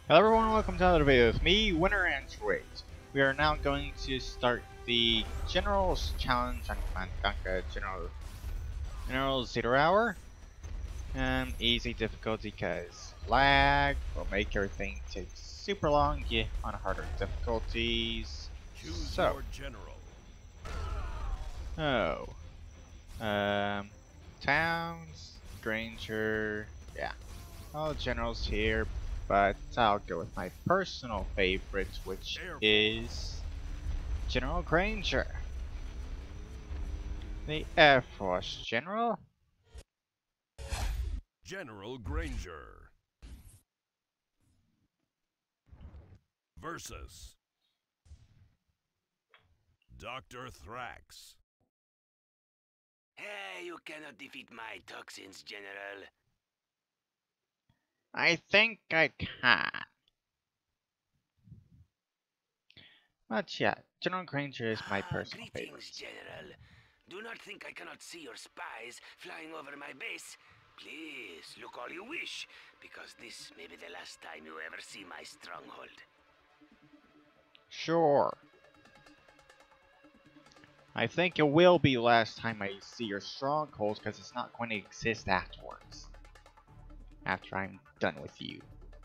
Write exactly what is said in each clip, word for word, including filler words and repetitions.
Hello everyone, welcome to another video with me, Winner and Thrax. We are now going to start the General's Challenge on Command Conquer General General Zero Hour. Um, easy difficulty because lag will make everything take super long, yeah, on harder difficulties. Choose so, your general. Oh, um, towns, Granger, yeah, all the generals here. But I'll go with my personal favorite, which Air is General Granger, the Air Force General. General Granger versus Doctor Thrax. Hey, you cannot defeat my toxins, General. I think I can. But yeah, General Granger is my Ah, personal greetings, favorite. General. Do not think I cannot see your spies flying over my base. Please, look all you wish, because this may be the last time you ever see my stronghold. Sure. I think it will be the last time I see your strongholds, because it's not going to exist afterwards. After I'm done with you.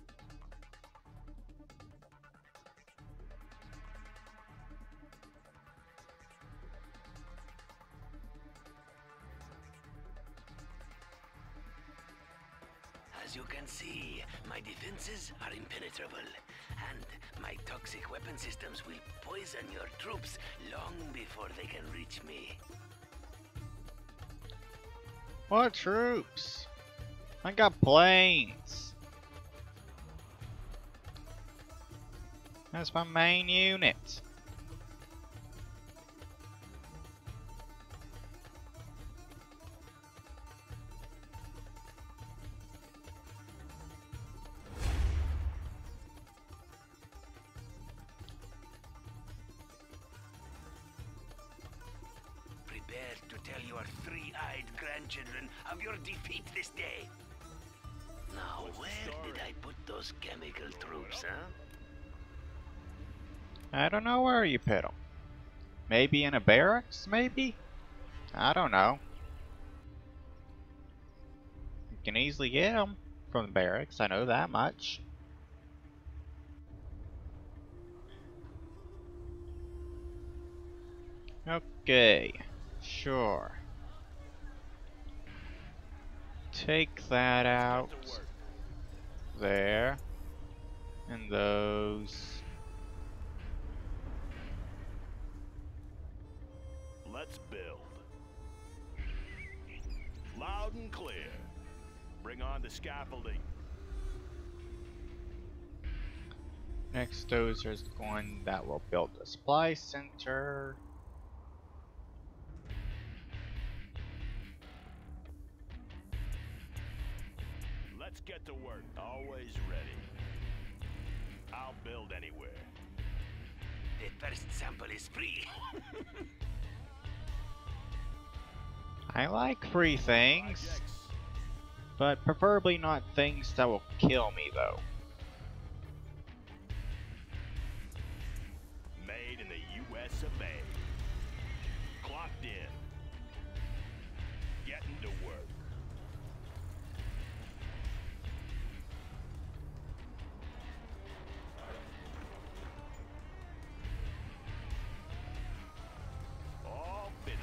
As you can see, my defenses are impenetrable, and my toxic weapon systems will poison your troops long before they can reach me. What troops? I got planes. That's my main unit. Prepare to tell your three-eyed grandchildren of your defeat this day. Now, where did I put those chemical troops, huh? I don't know where you put them. Maybe in a barracks, maybe? I don't know. You can easily get them from the barracks, I know that much. Okay, sure. Take that out. There. And those. Let's build. Loud and clear. Bring on the scaffolding. Next dozer is going that will build a supply center. Let's get to work. Always ready. I'll build anywhere. The first sample is free. I like free things, Projects. but preferably not things that will kill me though. Made in the U S of A. Clocked in. Getting to work. All finished.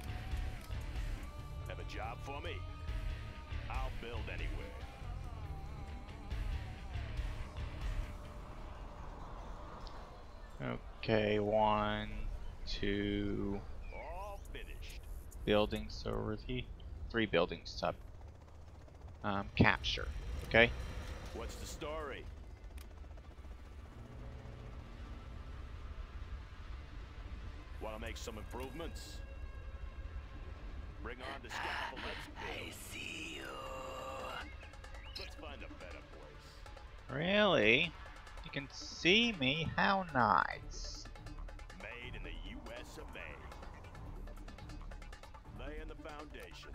Have a job for me? I'll build anywhere. Okay, one, two All finished. buildings over the three buildings to um, capture. Okay. What's the story? Want to make some improvements? Bring on the scaffold. Let's I build. see you. Let's find a better place. Really? You can see me? How nice. Made in the U S of A. Laying the foundation.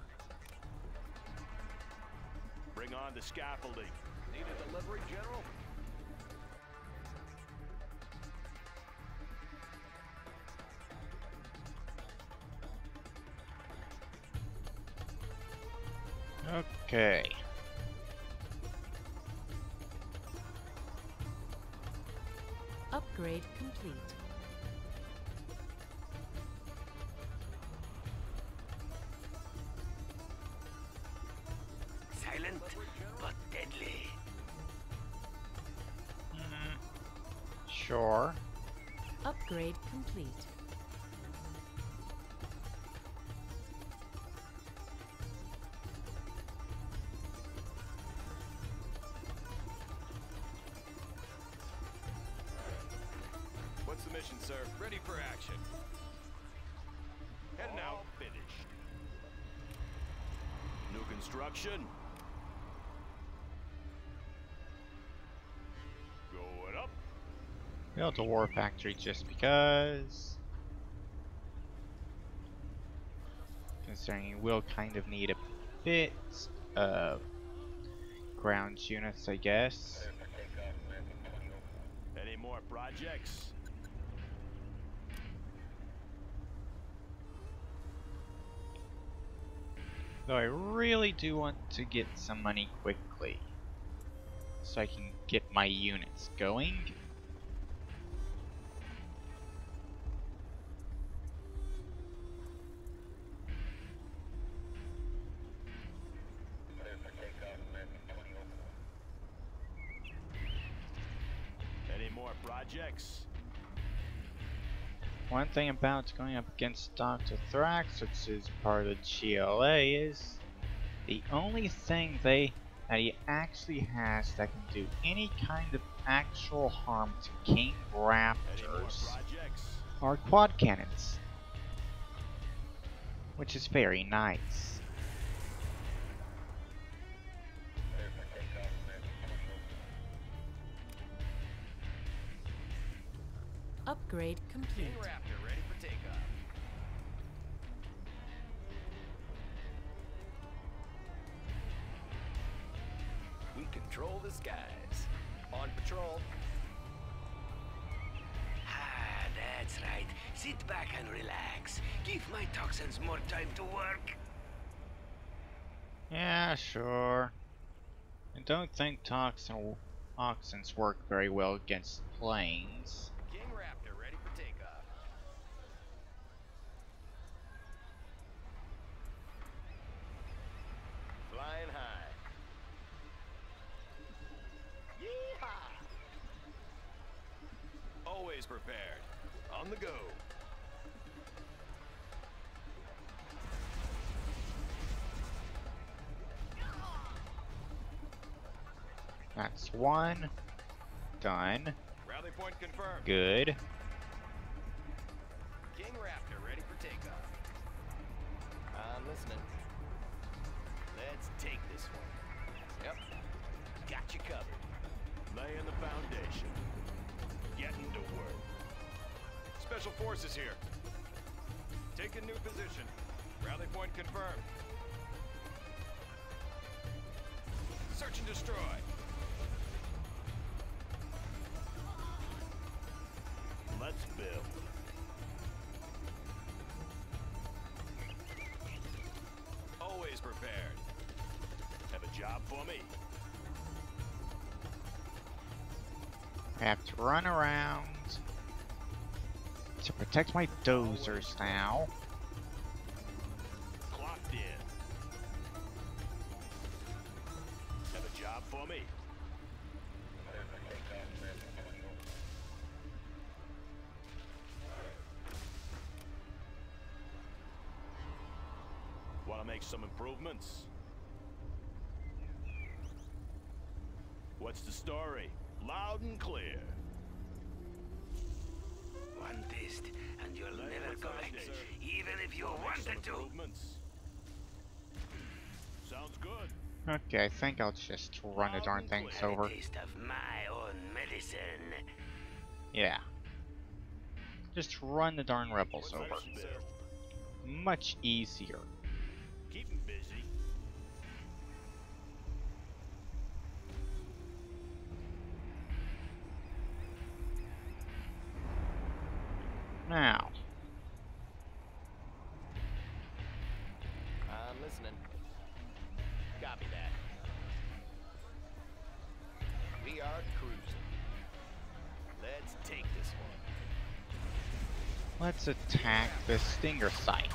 Bring on the scaffolding. Need a delivery, General? Okay. Upgrade complete. Silent, but deadly. Mm, sure. Upgrade complete. What's the mission, sir? Ready for action. Heading out. Finished. New construction. Going up. Built a war factory just because. Considering we'll kind of need a bit of ground units, I guess. Any more projects? Though I really do want to get some money quickly, so I can get my units going. Any more projects? One thing about going up against Doctor Thrax, which is part of the G L A, is the only thing they that he actually has that can do any kind of actual harm to King Any more Raptors projects? are quad cannons, which is very nice. Upgrade complete. King Raptor ready for takeoff. We control the skies. On patrol. Ah, that's right. Sit back and relax. Give my toxins more time to work. Yeah, sure. I don't think toxin toxins work very well against planes. King Raptor ready for takeoff. Flying high. Yeehaw! Always prepared. On the go. That's one. Done. Rally point confirmed. Good. King Raptor ready for takeoff. I'm listening. Let's take this one. Yep. Got you covered. Laying the foundation. Getting to work. Special forces here. Taking new position. Rally point confirmed. Search and destroy. Let's build. Always prepared. Have a job for me. I have to run around to protect my dozers now. Clocked in. Have a job for me. Want to make some improvements? What's the story? Loud and clear. One taste, and you'll Lay never what's go on, back, sir. even if you Wanna make some wanted to. improvements? Sounds good. Okay, I think I'll just run the darn things Have a over. taste of my own medicine. Yeah. Just run the darn rebels over. Let's build. Much easier. Keep 'em busy. Now, I'm listening. Got Let's take this one. Let's attack the stinger site.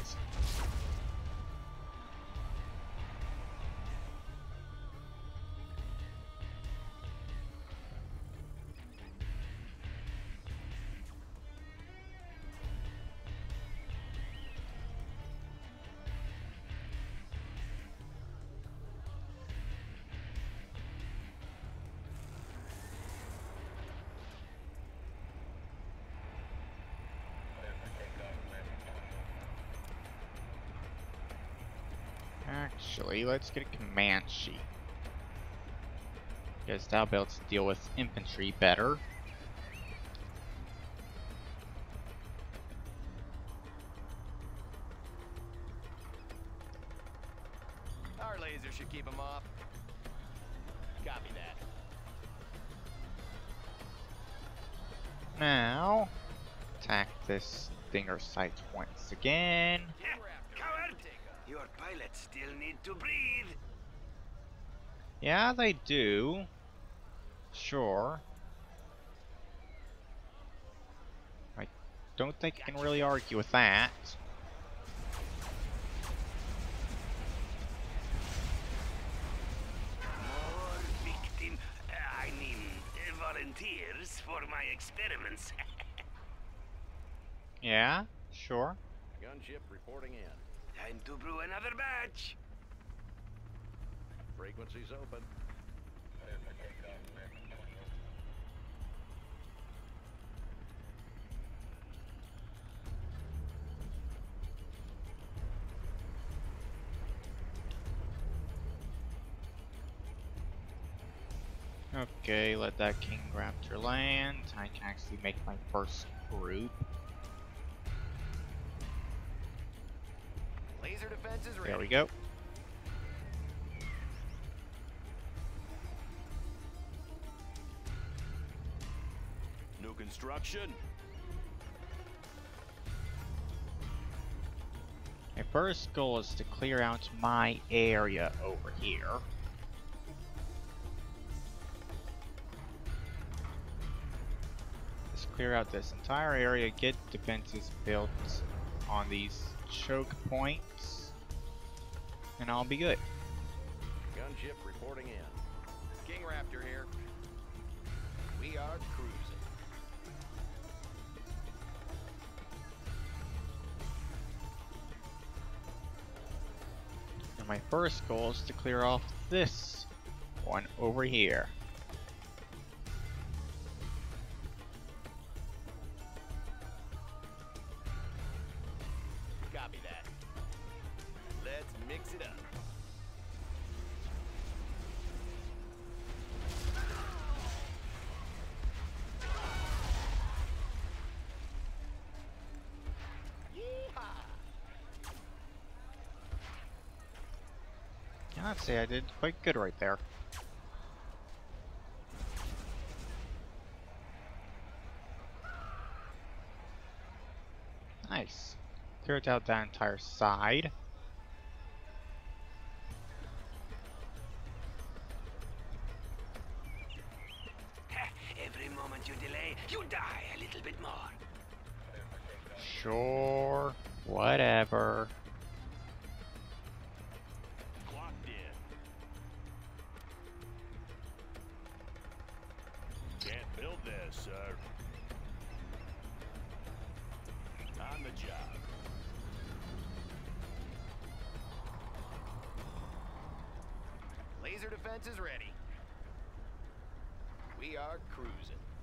Actually, let's get a command sheet. Because that'll be able to deal with infantry better. Our laser should keep them off. Copy that. Now, attack this stinger site once again. Yeah, coward! Your pilots still need to breathe. Yeah, they do. Sure. I don't think I can really argue with that. More victim, I mean, uh, volunteers for my experiments. Yeah, sure. Gunship reporting in. Time to brew another batch. Frequencies open. Okay, let that King Raptor land. I can actually make my first group. Laser defense is ready. There we go. New construction. My first goal is to clear out my area over here. Just clear out this entire area, get defenses built on these choke points, and I'll be good. Gunship reporting in. King Raptor here. We are cruising. And my first goal is to clear off this one over here. Copy that. Let's mix it up. I'd say I did quite good right there. Nice. Cleared out that entire side. Every moment you delay, you die a little bit more. Sure. Whatever. Clocked in. Can't build this, sir. On the job. Laser defense is ready. We are cruising.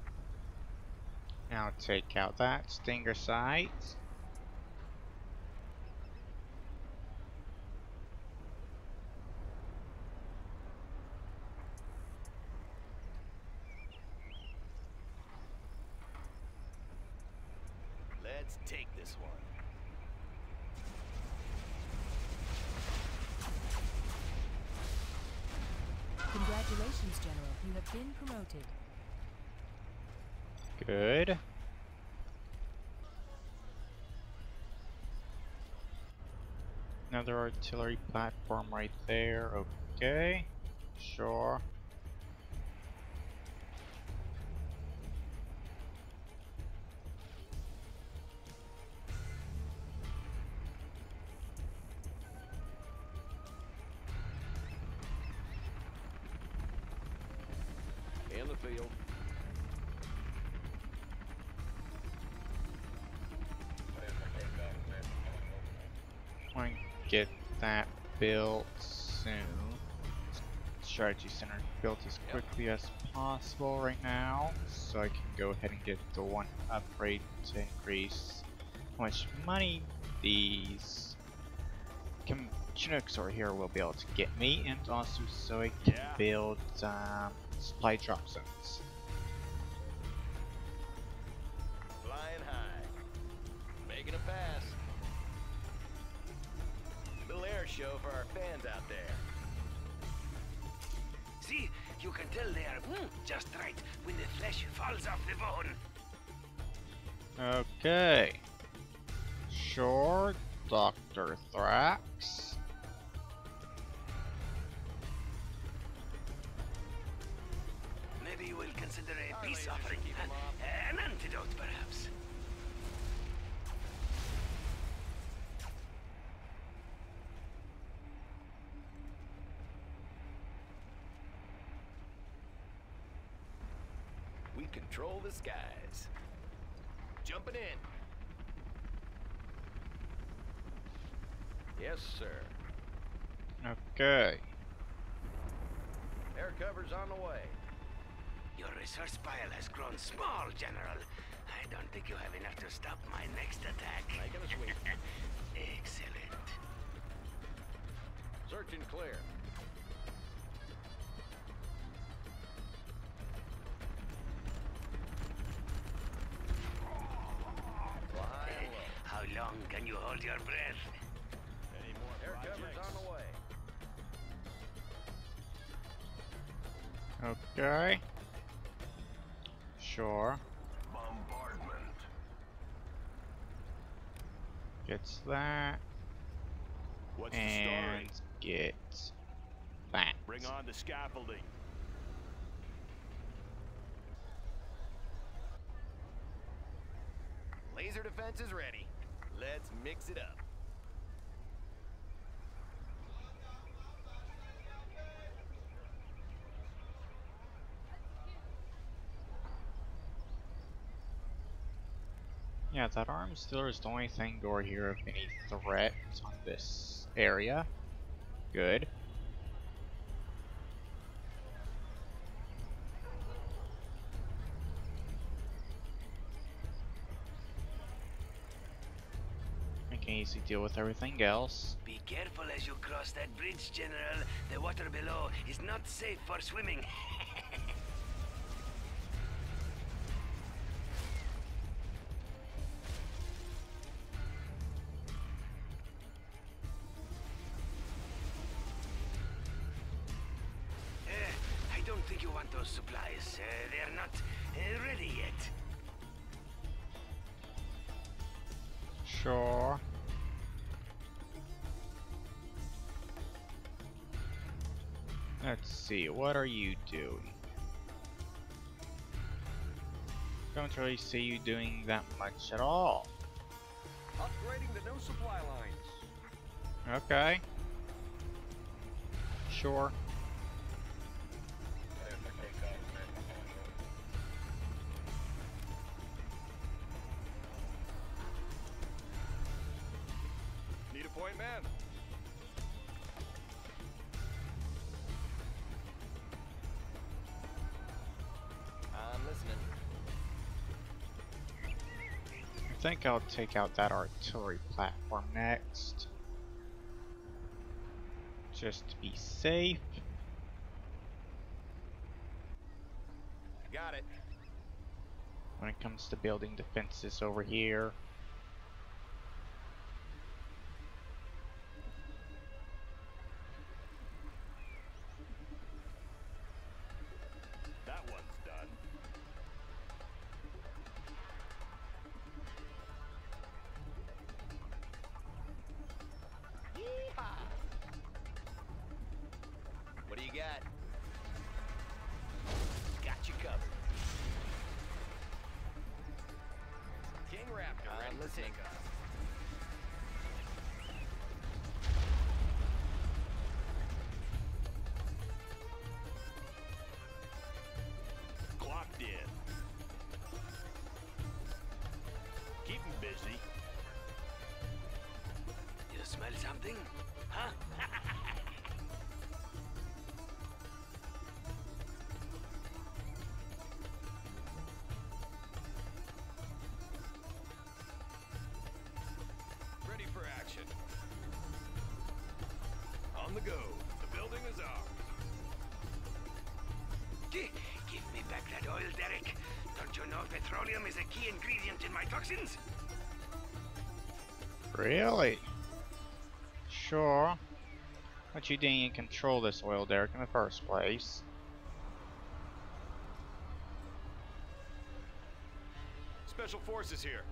Now take out that stinger site. Let's take this one. Congratulations, General. You have been promoted. Good. Another artillery platform right there. Okay. Sure. In the field. Want to get that built soon. Strategy center built as quickly as possible right now, so I can go ahead and get the one upgrade to increase how much money these Chinooks over here will be able to get me, and also so I can Yeah. build um, supply drop zones. Flying high. Making a pass. Little air show for our fans out there. See, you can tell they are mm, just right when the flesh falls off the bone. Okay. Sure, Doctor Thrax. Maybe you will consider a Our peace lasers should offering, keep 'em huh? off. An antidote, perhaps. We control the skies. Jumping in. Yes, sir. Okay. Air cover's on the way. Your resource pile has grown small, General. I don't think you have enough to stop my next attack. Making a sweep. Excellent. Search and clear. Flying low. How long can you hold your breath? Any more air cover's on the way. Okay. Sure. Bombardment. Gets that. What's And get that. Bring on the scaffolding. Laser defense is ready. Let's mix it up. Yeah, that arm stealer is the only thing over here of any threat on this area. Good. I can easily deal with everything else. Be careful as you cross that bridge, General. The water below is not safe for swimming. Uh, I don't think you want those supplies. Uh, they're not uh, ready yet. Sure. Let's see, what are you doing? Don't really see you doing that much at all. Upgrading the no supply lines. Okay. Sure. Need a point, man. I'm listening. I think I'll take out that artillery platform next. Just to be safe. Got it. When it comes to building defenses over here. That one's done. Yeehaw! What do you got? Got you covered. King Raptor, ready to take off. busy. You smell something? Huh? Ready for action. On the go. The building is ours. Gi- Give me back that oil, Derek. Don't you know petroleum is a key ingredient in my toxins? Really? Sure. But you didn't even control this oil derrick in the first place. Special forces here.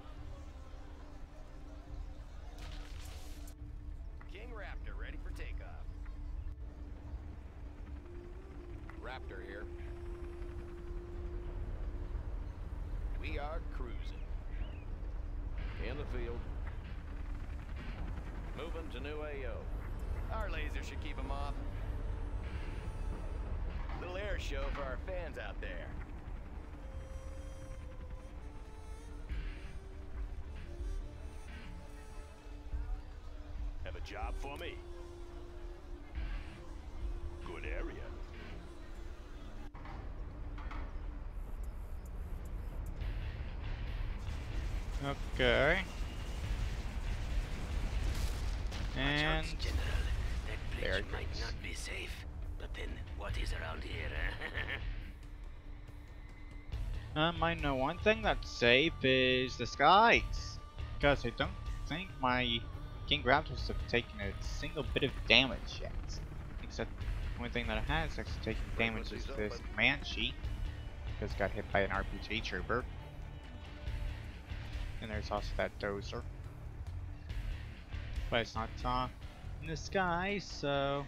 King Raptor ready for takeoff. Raptor here. We are cruising. In the field. Moving to new A O. Our laser should keep them off. Little air show for our fans out there. Have a job for me? Good area. My Okay. And thoughts, General. That there bridge it might goes. not be safe. But then, what is around here? Um, I know one thing that's safe is the skies, because I don't think my King Raptors have taken a single bit of damage yet. Except the only thing that it has actually taken damage is this Banshee, because it got hit by an R P G trooper. And there's also that Dozer. But it's not uh, in the sky, so...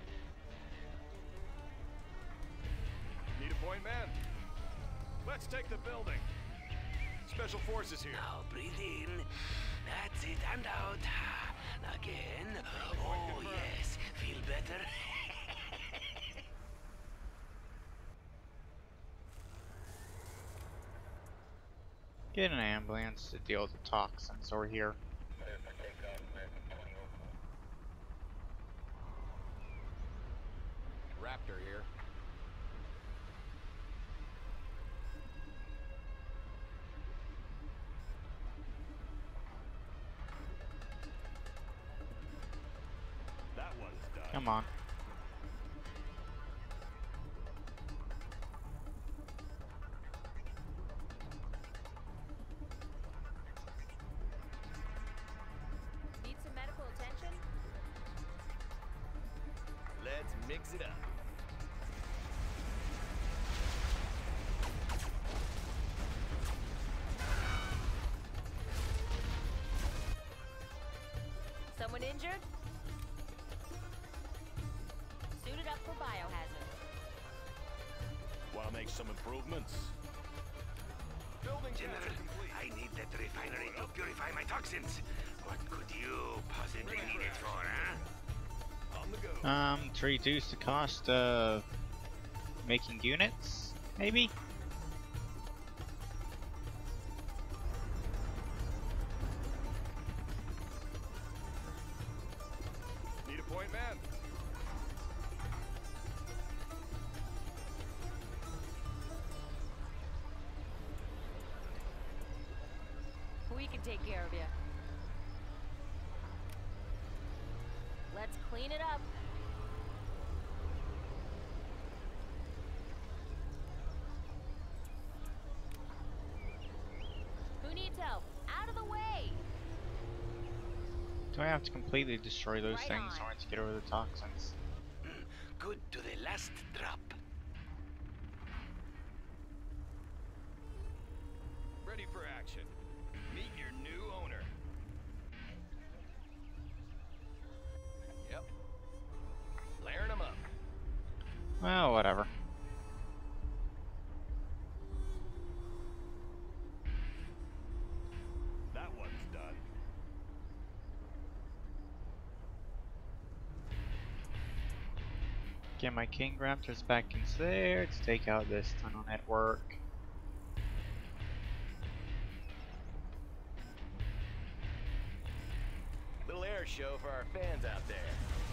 Need a point, man? Let's take the building. Special forces here. Now breathe in. That's it, and out. Again. Oh, yes. Feel better? Get an ambulance to deal with the toxins over here. Raptor here. That one's done. Come on. Need some medical attention? Let's mix it up. Someone injured? Suited up for biohazard. Want to make some improvements? Building General, capture complete. I need that refinery to purify my toxins. What could you possibly need it for, huh? On the go. Um, to reduce the cost of making units, maybe? Need a point, man? We can take care of you. Let's clean it up. Who needs help? Out of the way! Do I have to completely destroy those Right things on. in order to get over the toxins? Good to the last drop. Ready for action. Meet your new owner. Yep. Layering them up. Well, whatever. That one's done. Get my King Raptors back into there to take out this tunnel network. show for our fans out there.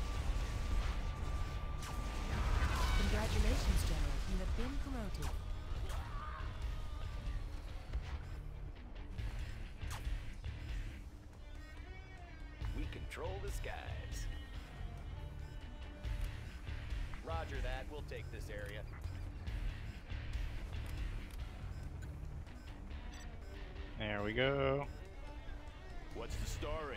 Congratulations, General. You have been promoted. We control the skies. Roger that. We'll take this area. There we go. What's the story?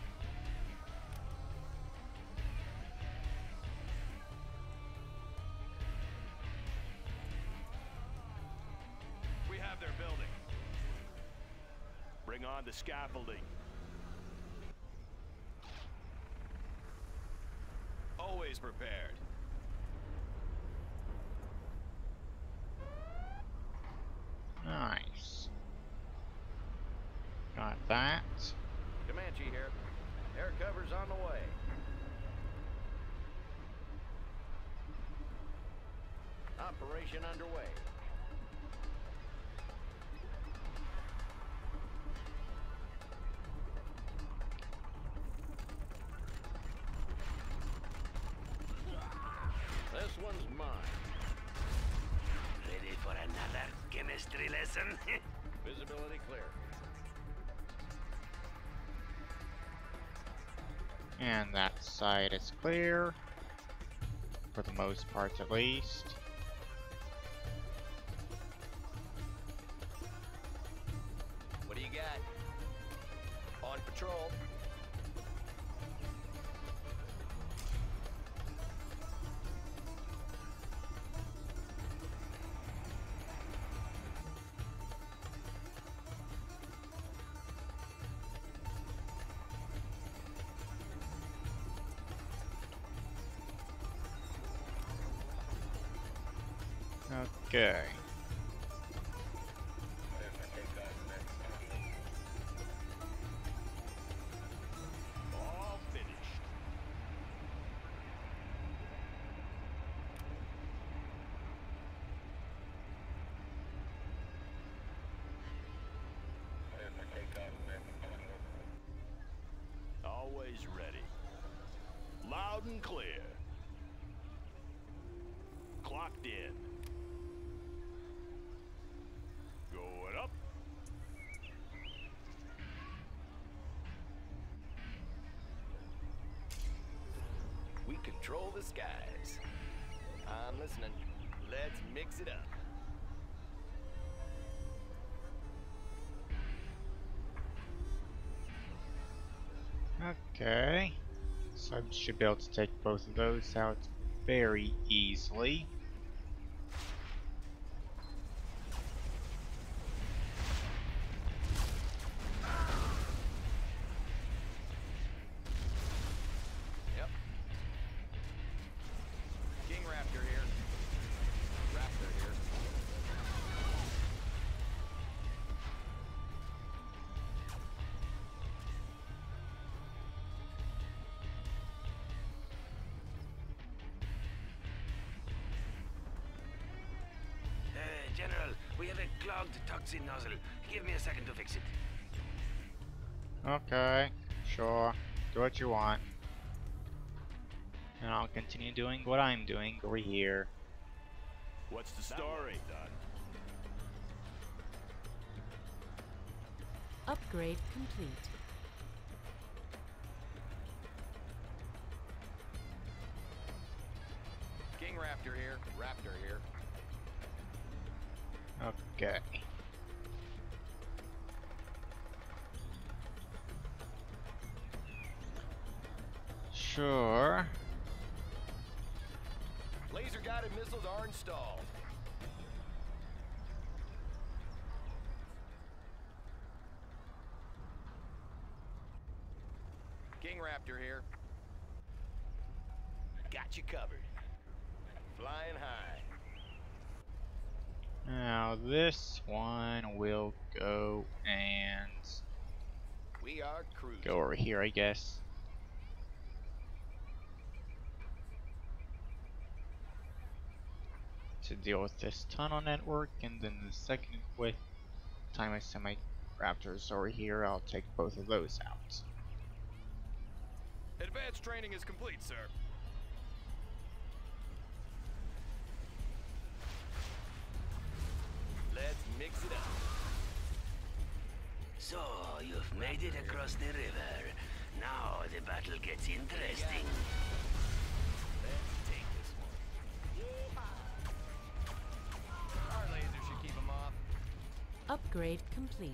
We have their building. Bring on the scaffolding. Always prepared. Nice. Got that. Comanche here. Air cover's on the way. Operation underway. This one's mine. Ready for another chemistry lesson? Visibility clear. And that side is clear. For the most part, at least. What do you got? On patrol. Okay. All finished. Always ready. Loud and clear. Clocked in. Going up. We control the skies. I'm listening. Let's mix it up. Okay. So I should be able to take both of those out very easily. Yep. King Raptor here. Raptor here. Uh, General, we have a clogged toxin nozzle. Give me a second to fix it. Okay, sure. Do what you want. And I'll continue doing what I'm doing over here. What's the story? Done. Upgrade complete. King Raptor here. Raptor here. Okay. Sure. Laser guided missiles are installed. King Raptor here. Got you covered. Flying high. Now this one will go and We are cruising. go over here, I guess. To deal with this tunnel network, and then the second with time I send my raptors over here, I'll take both of those out. Advanced training is complete, sir. Let's mix it up. So, you've made it across the river. Now the battle gets interesting. Let's take this one. Our laser should keep them off. Upgrade complete.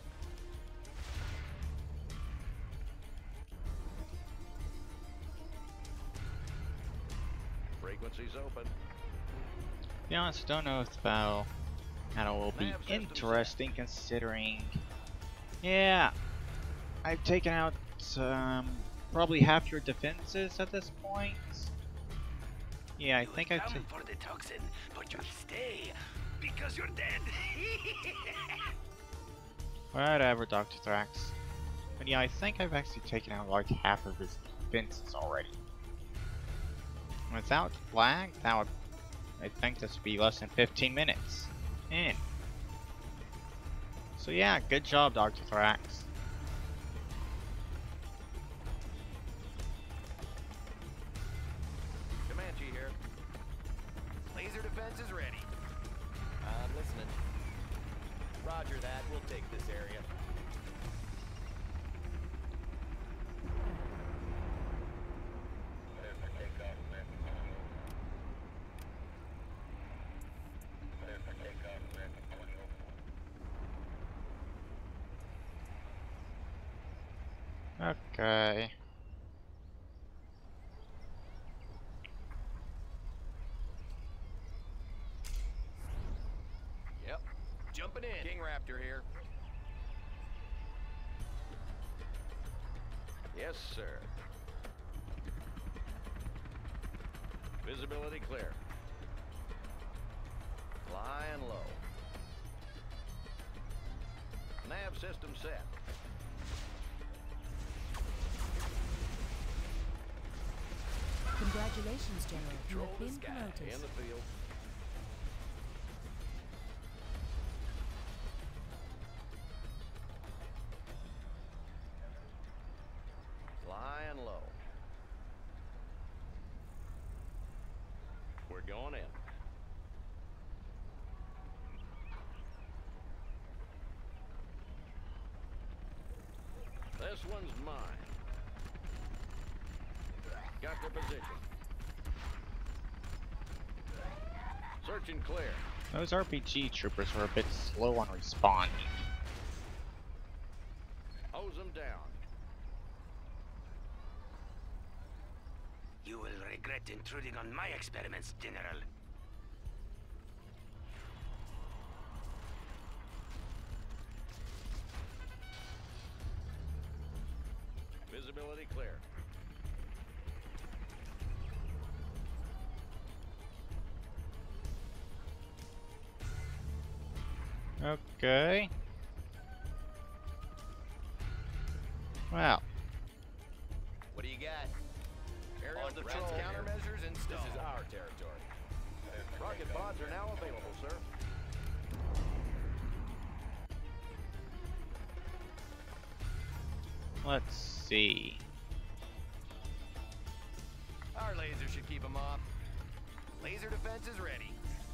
Frequency's open. To be honest, I don't know if the battle battle will be interesting considering. Yeah, I've taken out um, probably half your defenses at this point. Yeah, I You think would I've come taken. for the toxin, but you'll stay because you're dead. Whatever, Doctor Thrax. But yeah, I think I've actually taken out like half of his defenses already. Without lag, that would, I think this would be less than fifteen minutes in. So yeah, good job, Doctor Thrax. Comanche here. Laser defense is ready. I'm listening. Roger that. We'll take this area. Okay. Yep. Jumping in. King Raptor here. Yes, sir. Visibility clear. Flying low. Nav system set. Congratulations, General. You Control have the been sky. promoted. In the field. Flying low. We're going in. This one's mine. Got their position. Search and clear. Those R P G troopers were a bit slow on responding. Hose them down. You will regret intruding on my experiments, General. Visibility clear. Okay. Well, What do you got? Aerial defense countermeasures installed. This is our territory. Rocket pods are now available, sir. let's see. Our laser should keep them off. Laser defense is ready.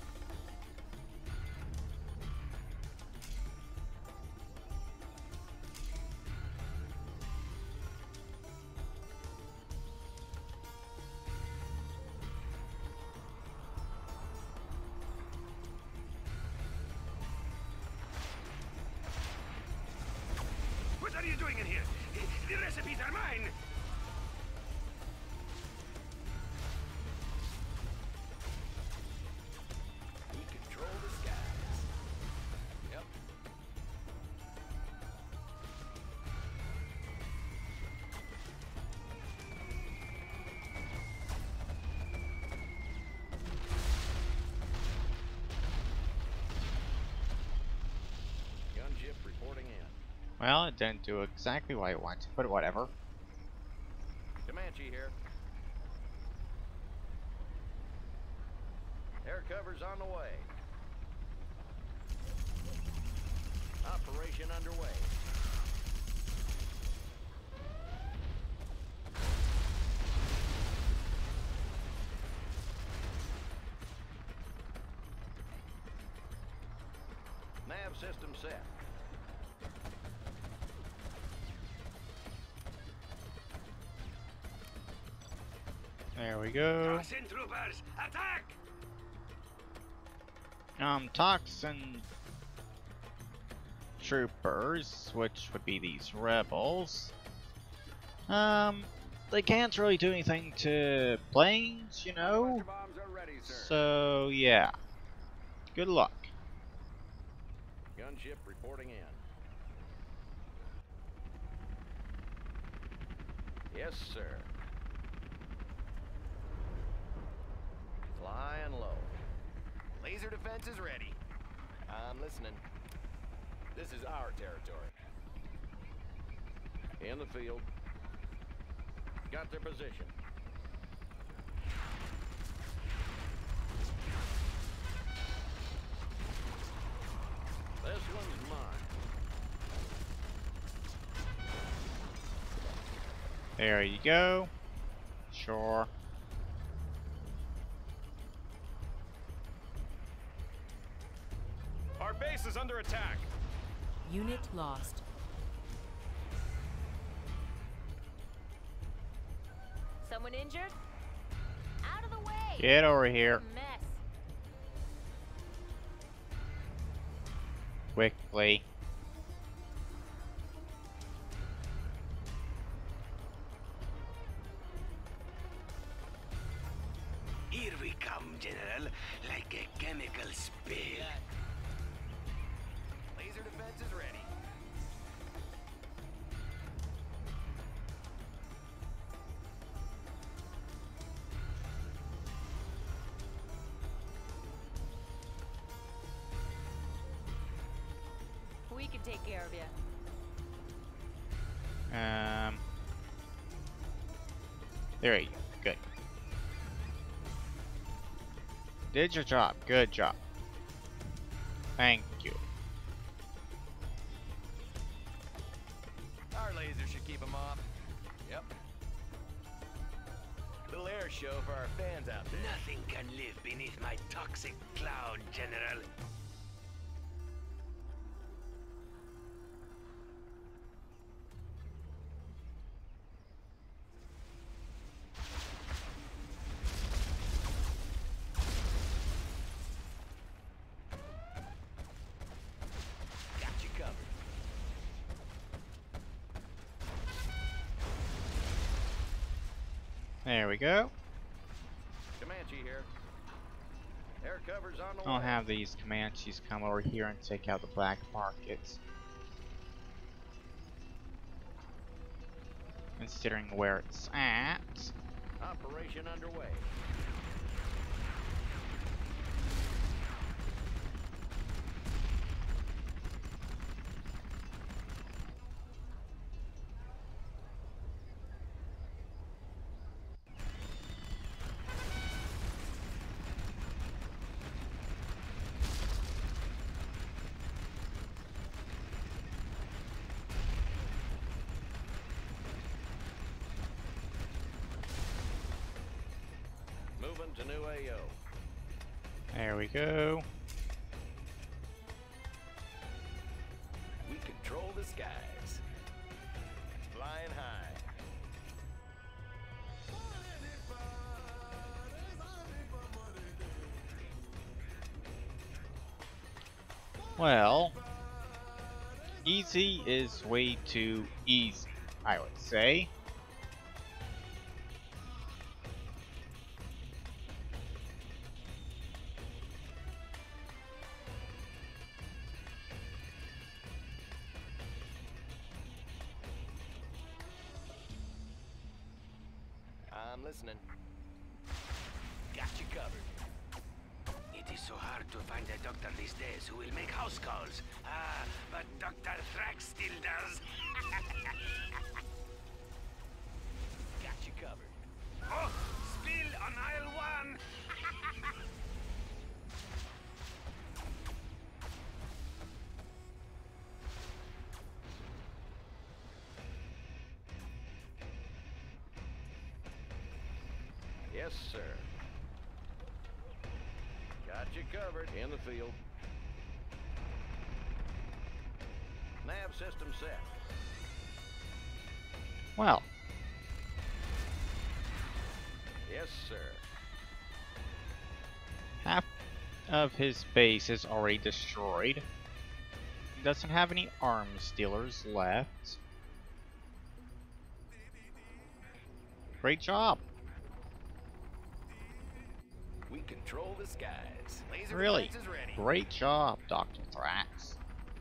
What are you doing in here? The recipes are mine! We control the skies. Yep. Gunship reporting in. Well, it didn't do exactly what I wanted, but whatever. Comanche here. Air cover's on the way. Operation underway. system set. There we go. Toxin troopers, attack! Um, toxin troopers, which would be these rebels. Um, they can't really do anything to planes, you know. Bombs are ready, sir. So yeah, good luck. Gunship reporting in. Yes, sir. Flying low. Laser defense is ready. I'm listening. This is our territory. In the field. Got their position. This one's mine. There you go. Sure. Our base is under attack. Unit lost. Someone injured? Out of the way! Get over here Mess. quickly. Here we come, General, like a chemical spill. Laser defense is ready. We can take care of you. Um, there you go. Good. Did your job. Good job. Thank you. Our laser should keep them off. Yep. Little air show for our fans out there. Nothing can live beneath my toxic cloud, General. Got you covered. There we go. Comanche here. Air cover's on the I'll way. have these Comanches come over here and take out the black markets. Considering where it's at. Operation underway. Moving to new A O. There we go. We control the skies. Flying high. Well, easy is way too easy, I would say. I'm listening. Got you covered. It is so hard to find a doctor these days who will make house calls. Ah, but Doctor Thrax still does. Got you covered. Oh, spill on aisle one. Yes, sir. Got you covered in the field. Nav system set. Well, Yes, sir. half of his base is already destroyed. He doesn't have any arms dealers left. Great job. We control the skies. Laser Really, defense is ready. great job, Doctor Thrax.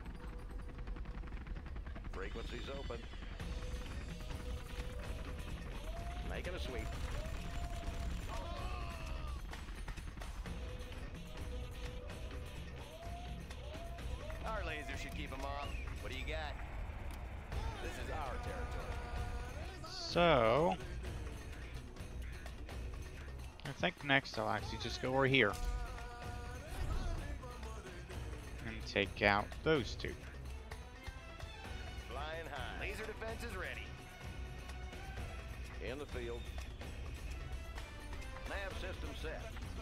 Frequencies open. Making a sweep. Our laser should keep them off. What do you got? This is our territory. So, I think next I'll actually just go over here and take out those two. Flying high. Laser defense is ready. In the field. Nav system set.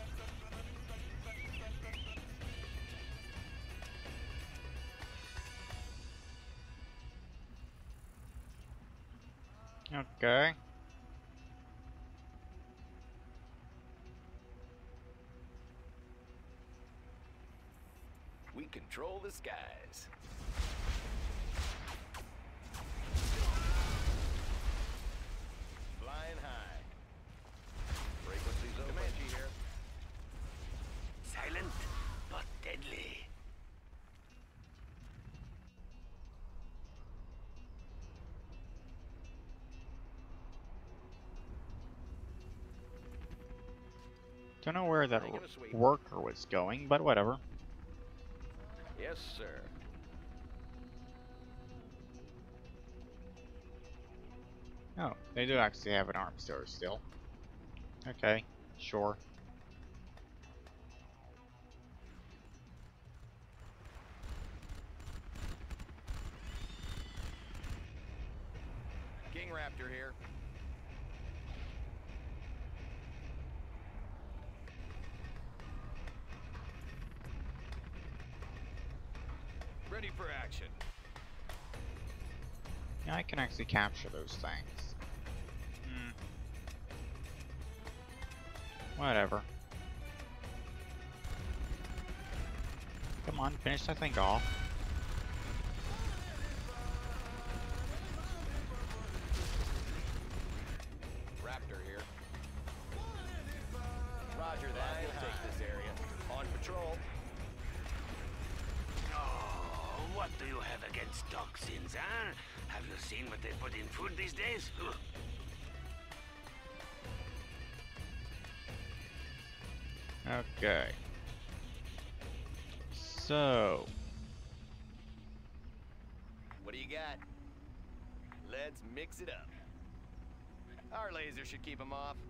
Okay. We control the skies. Flying high. Frequencies open. Comanche here. Silent, but deadly. Don't know where that Making a sweep. worker was going, but whatever. Yes, sir. Oh, they do actually have an arms dealer still. Okay, sure. King Raptor here. Ready for action. Yeah, I can actually capture those things. Hmm. Whatever. Come on, finish that thing off. Raptor here. Roger that. We'll take this area. On patrol. Oh, what do you have against toxins, huh? Have you seen what they put in food these days? Ugh. Okay. So, What do you got? Let's mix it up. Our laser should keep them off.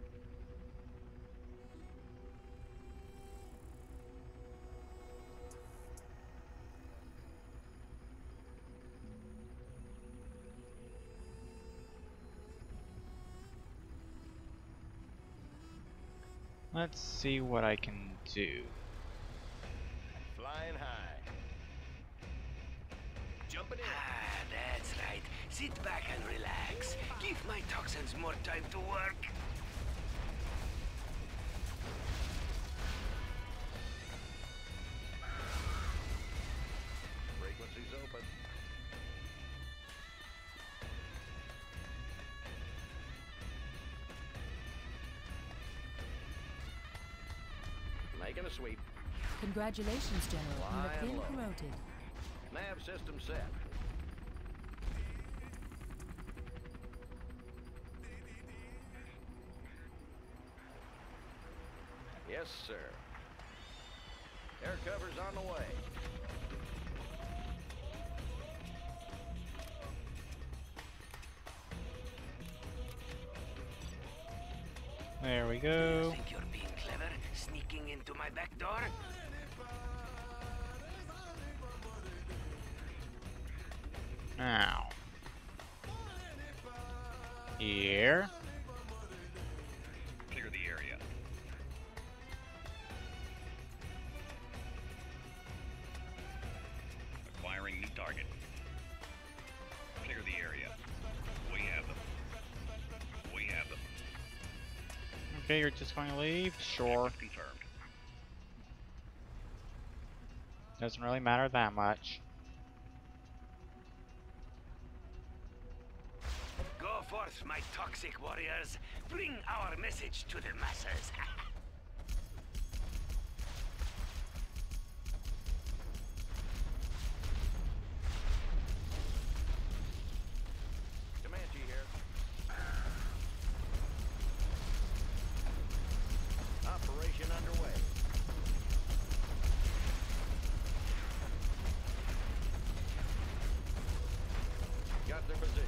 let's see what I can do. Flying high. Jumping in. Ah, that's right. Sit back and relax. Give my toxins more time to work. Frequencies open. Making a sweep. Congratulations, General. You have Flying been low. promoted. Nav system set. Yes, sir. Air cover's on the way. There we You go. think you're being clever, sneaking into my back door? Now. Here. Clear the area. Acquiring new target. Okay, you're just going to leave? Sure. Confirmed. Doesn't really matter that much. Go forth, my toxic warriors. Bring our message to the masses. Comanche here. Operation underway. Got their position.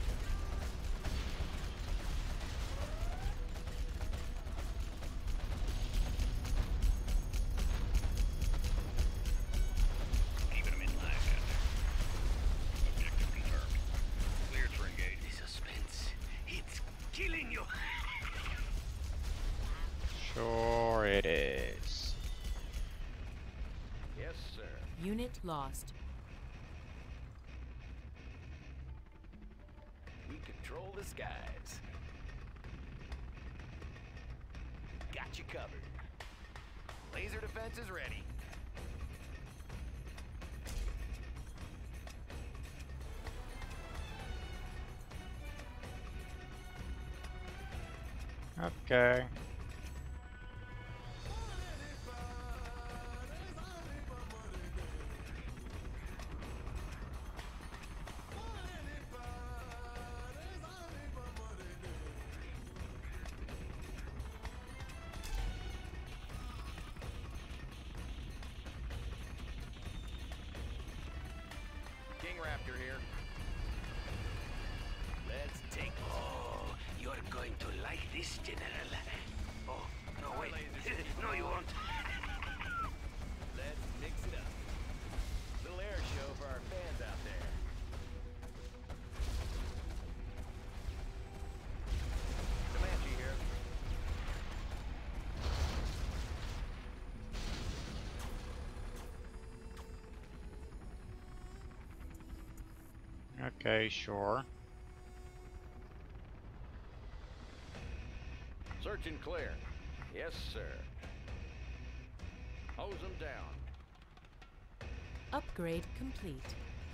Keeping them in line out there. Objective confirmed. Cleared for engagement. The suspense, it's killing you. Sure it is. Yes, sir. Unit lost. We control the skies. Got you covered. Laser defense is ready. Okay. King Raptor here. Let's take this. Oh, you're going to like this, General. Oh, no, wait. No, you won't. Let's mix it up. Little air show for our fans out there. Comanche here. Okay, sure. Search and clear. Yes, sir. Hose them down. Upgrade complete.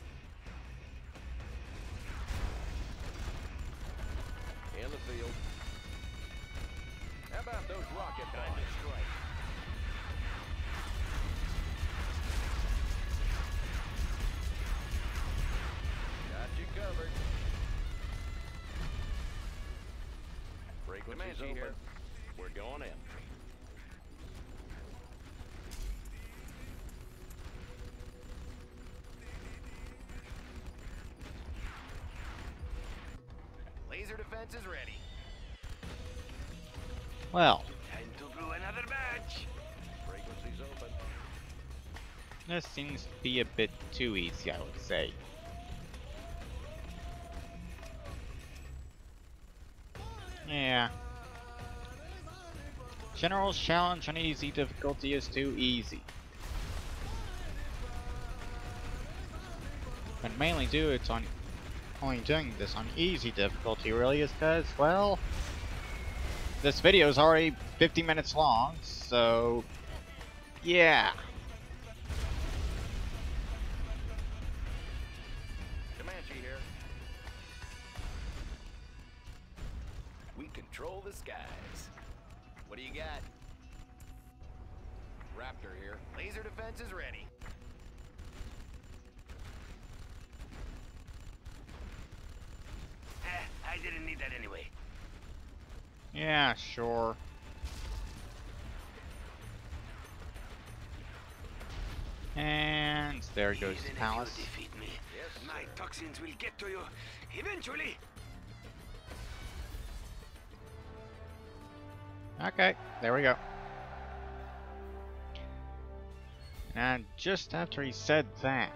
In the field. How about those rocket time to strike? Got you covered. Frequency's open. Here. We're going in. Laser defense is ready. Well, Time to brew another batch. Frequency's open. this seems to be a bit too easy, I would say. Yeah. General's challenge on easy difficulty is too easy. And mainly do it's on only doing this on easy difficulty really is because, well, this video is already fifty minutes long, so yeah. Comanche here. We control the skies. What do you got? Raptor here. Laser defense is ready. Eh, I didn't need that anyway. Yeah, sure. And there goes Even the if palace. you defeat me, Yes, my sir. toxins will get to you eventually. Okay, there we go. And just after he said that,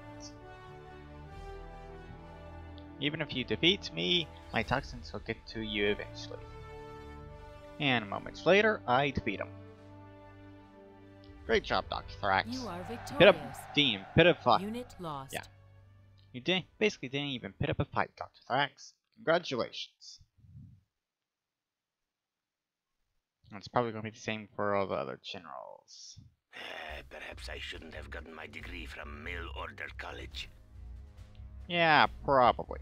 even if you defeat me, my toxins will get to you eventually. And moments later, I defeat him. Great job, Doctor Thrax. You are Pit victorious. up team, pit up fight. Unit lost. Yeah. You did basically didn't even pit up a fight, Doctor Thrax. Congratulations. It's probably going to be the same for all the other generals. Uh, perhaps I shouldn't have gotten my degree from Mail Order College. Yeah, probably.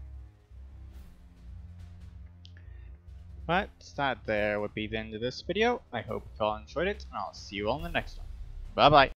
But that there would be the end of this video. I hope you all enjoyed it, and I'll see you all in the next one. Bye bye.